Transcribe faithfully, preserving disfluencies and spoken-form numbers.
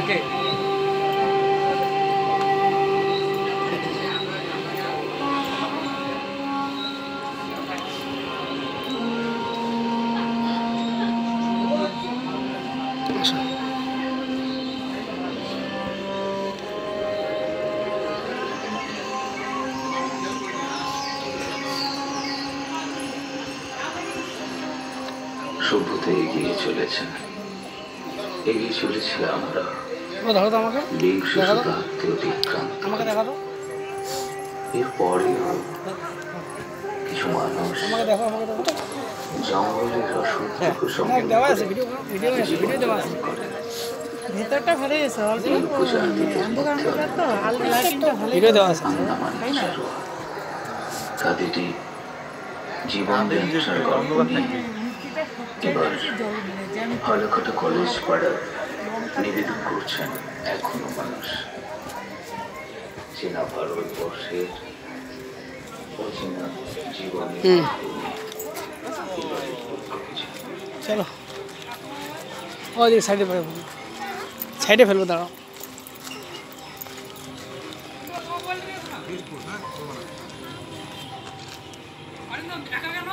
সভ্যতা এগিয়ে চলেছে, এগিয়ে চলেছে আমরা। বিংশ শতাব্দী অতিক্রান্ত। এরপরেও কিছু মানুষ জঙ্গলের অসংখ্য সঙ্গে ভেতরটা ভালো হয়েছে, তাদেরই জীবন যাত্রার গল্প নিয়ে এবার ভালোকাটা কলেজ পাড়ার নিবেদন করছেন এখনো মানুষ। চেনা ভারতবর্ষের অচেনা জীবনের চলো ওদিকে সাইডে সাইডে ফেলবো, দাঁড়াও।